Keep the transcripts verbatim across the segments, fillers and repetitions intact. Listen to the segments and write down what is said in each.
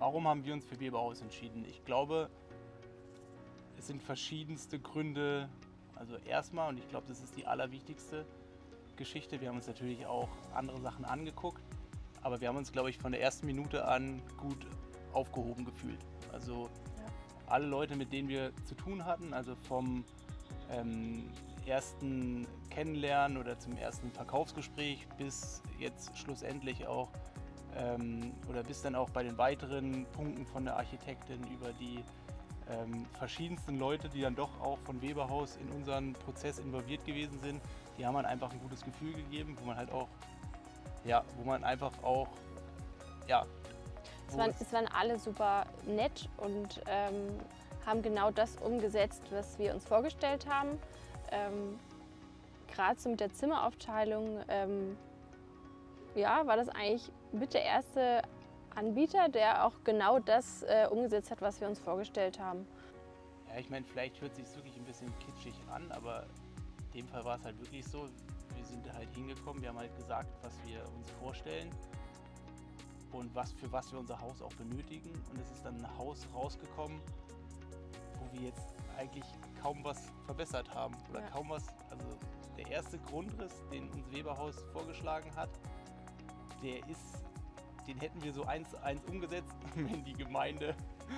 Warum haben wir uns für Weberhaus entschieden? Ich glaube, es sind verschiedenste Gründe. Also erstmal, und ich glaube, das ist die allerwichtigste Geschichte, wir haben uns natürlich auch andere Sachen angeguckt, aber wir haben uns, glaube ich, von der ersten Minute an gut aufgehoben gefühlt. Also Ja. alle Leute, mit denen wir zu tun hatten, also vom ähm, ersten Kennenlernen oder zum ersten Verkaufsgespräch bis jetzt schlussendlich auch ähm, oder bis dann auch bei den weiteren Punkten von der Architektin über die ähm, verschiedensten Leute, die dann doch auch von Weberhaus in unseren Prozess involviert gewesen sind, die haben man einfach ein gutes Gefühl gegeben, wo man halt auch, ja, wo man einfach auch, ja. Es waren, es waren alle super nett und ähm, haben genau das umgesetzt, was wir uns vorgestellt haben. Ähm, Gerade so mit der Zimmeraufteilung, ähm, ja, war das eigentlich mit der erste Anbieter, der auch genau das äh, umgesetzt hat, was wir uns vorgestellt haben. Ja, ich meine, vielleicht hört sich wirklich ein bisschen kitschig an, aber in dem Fall war es halt wirklich so. Wir sind halt hingekommen, wir haben halt gesagt, was wir uns vorstellen und was, für was wir unser Haus auch benötigen. Und es ist dann ein Haus rausgekommen, wo wir jetzt eigentlich kaum was verbessert haben oder Ja. kaum was. Also der erste Grundriss, den uns Weberhaus vorgeschlagen hat, der ist, den hätten wir so eins zu eins umgesetzt, wenn die Gemeinde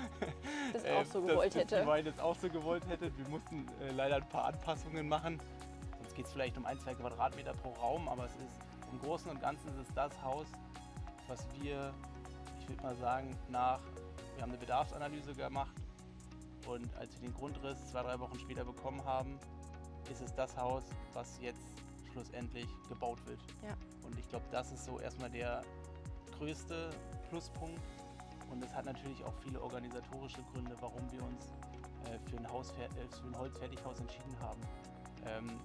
Das äh, auch so gewollt das, hätte. Die Gemeinde es auch so gewollt hätte. Wir mussten äh, leider ein paar Anpassungen machen. Sonst geht es vielleicht um ein, zwei Quadratmeter pro Raum, aber es ist im Großen und Ganzen ist es das Haus, was wir, ich würde mal sagen, nach, wir haben eine Bedarfsanalyse gemacht und als wir den Grundriss zwei, drei Wochen später bekommen haben, ist es das Haus, was jetzt schlussendlich gebaut wird. Ja. Und ich glaube, das ist so erstmal der größte Pluspunkt. Und es hat natürlich auch viele organisatorische Gründe, warum wir uns äh, für, ein Haus, äh, für ein Holzfertighaus entschieden haben. Ähm,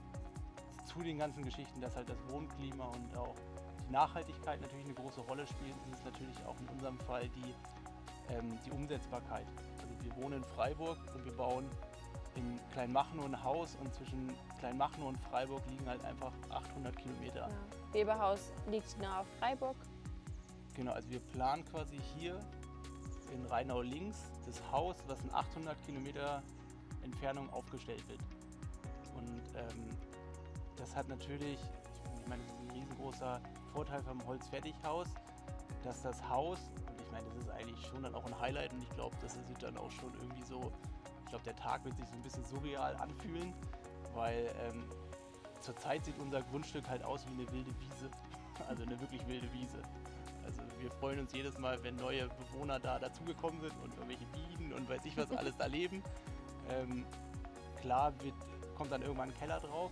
zu den ganzen Geschichten, dass halt das Wohnklima und auch die Nachhaltigkeit natürlich eine große Rolle spielt, ist es natürlich auch in unserem Fall die, ähm, die Umsetzbarkeit. Also wir wohnen in Freiburg und wir bauen in Kleinmachnow ein Haus und zwischen Kleinmachnow und Freiburg liegen halt einfach achthundert Kilometer. Ja. Weberhaus liegt nahe Freiburg. Genau, also wir planen quasi hier in Rheinau links das Haus, was in achthundert Kilometer Entfernung aufgestellt wird. Und ähm, das hat natürlich, ich meine, das ist ein riesengroßer Vorteil vom Holzfertighaus, dass das Haus, und ich meine, das ist eigentlich schon dann auch ein Highlight und ich glaube, das ist dann auch schon irgendwie so, ich glaube, der Tag wird sich so ein bisschen surreal anfühlen, weil ähm, zurzeit sieht unser Grundstück halt aus wie eine wilde Wiese, also eine wirklich wilde Wiese. Also wir freuen uns jedes Mal, wenn neue Bewohner da dazugekommen sind und irgendwelche Bienen und weiß ich was alles da leben. Ähm, klar wird, kommt dann irgendwann ein Keller drauf,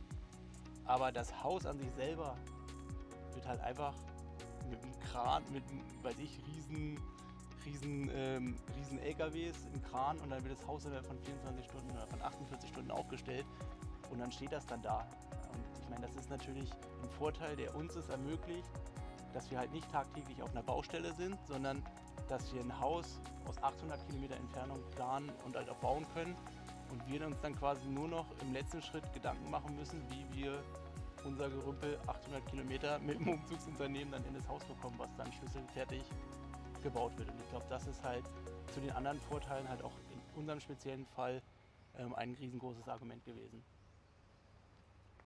aber das Haus an sich selber wird halt einfach mit einem Kran, mit einem, weiß ich, riesen, riesen, ähm, riesen L K Ws im Kran und dann wird das Haus innerhalb von vierundzwanzig Stunden oder von achtundvierzig Stunden aufgestellt und dann steht das dann da. Und ich meine, das ist natürlich ein Vorteil, der uns es ermöglicht, dass wir halt nicht tagtäglich auf einer Baustelle sind, sondern dass wir ein Haus aus achthundert Kilometer Entfernung planen und halt auch bauen können und wir uns dann quasi nur noch im letzten Schritt Gedanken machen müssen, wie wir unser Gerümpel achthundert Kilometer mit dem Umzugsunternehmen dann in das Haus bekommen, was dann schlüsselfertig gebaut wird. Und ich glaube, das ist halt zu den anderen Vorteilen halt auch in unserem speziellen Fall ähm, ein riesengroßes Argument gewesen.